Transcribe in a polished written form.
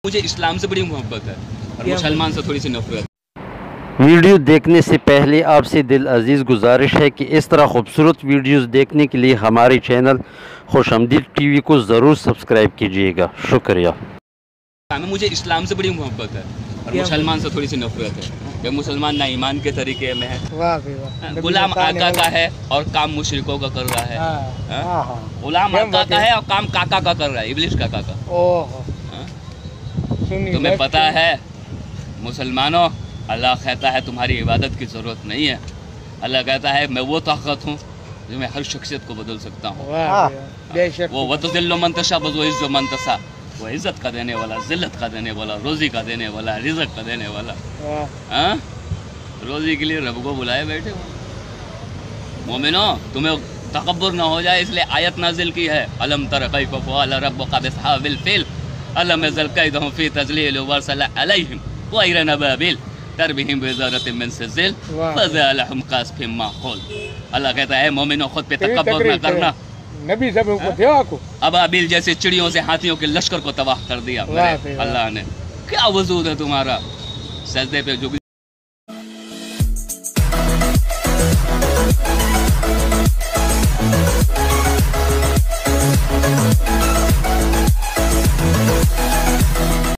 मुझे इस्लाम से बड़ी मोहब्बत है और मुसलमान से थोड़ी सी नफरत। वीडियो देखने से पहले आपसे दिल अजीज़ गुजारिश है कि इस तरह खूबसूरत वीडियोस देखने के लिए हमारे चैनल खुशामदीद टीवी को ज़रूर सब्सक्राइब कीजिएगा। शुक्रिया। मुझे इस्लाम से बड़ी मोहब्बत है और मुसलमान से थोड़ी सी नफरत है कि मुसलमान ना ईमान के तरीके में है, गुलाम आका का है और काम मुशरिकों का कर रहा है। गुलाम आका का है और काम काका का कर रहा है, इब्लिस काका का। तुम्हें पता है मुसलमानों, अल्लाह कहता है तुम्हारी इबादत की ज़रूरत नहीं है। अल्लाह कहता है मैं वो ताकत हूँ जो मैं हर शख्सियत को बदल सकता हूँ। वो वतुज़िल्लु मन तशा वतुइज़्ज़ु मन तशा, वो इज़्ज़त का देने वाला, ज़िल्लत का देने वाला, रोज़ी का देने वाला, रिज़्क़ का देने वाला। रोज़ी के लिए रब को बुलाए बैठे हो। मोमिनो, तुम्हें तकब्बुर ना हो जाए इसलिए आयत नाजिल की है। अलम तर कैफ़ फ़अल रब्बुका बिअस्हाबिल फ़ील अलम यज़ल कैदहुम फ़ी तज़लील वअरसल अलैहिम तयरन अबाबिल तरमीहिम बिहिजारतिन मिन सिज्जिल फजअलहुम कअस्फिन माक़ूल। अल्लाह कहता है मोमिनो, खुद पे तकब्बुर न करना। नबी सब को थे को अबाबिल जैसे चिड़ियों से हाथियों के लश्कर को तबाह कर दिया अल्लाह ने। क्या वजूद है तुम्हारा? सजदे पे झुक